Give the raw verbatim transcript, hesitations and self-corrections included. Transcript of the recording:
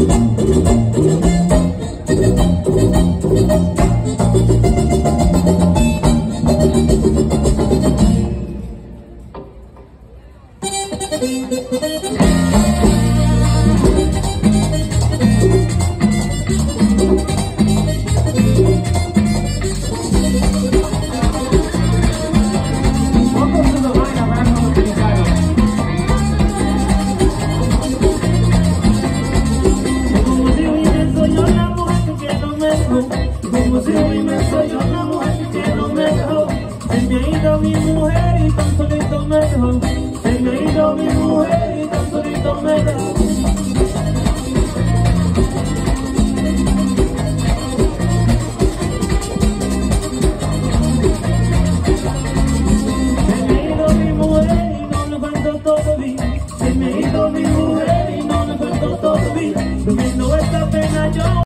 Como si hoy me soy yo la mujer que no me dejó. Se me ha ido mi mujer y tan solito me dejó. Se me ha ido mi mujer y tan solito me dejó. Se me ha ido mi mujer y no me cuento todavía. Se me ha ido mi mujer y no me cuento todavía. Durmiendo esta